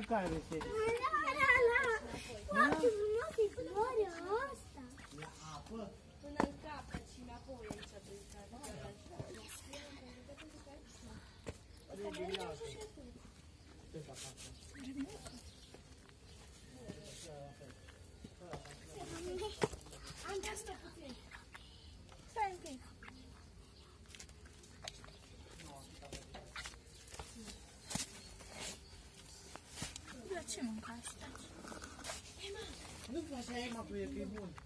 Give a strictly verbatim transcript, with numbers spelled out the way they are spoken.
mâncare veselie. La, la, la! Foarte frumos e floarea asta! La apă? Până în capăt și înapoi aici a plecat. Am de asta puțin. Stai un pic. La ce mânca asta? Nu faci aia, mă, că e bun.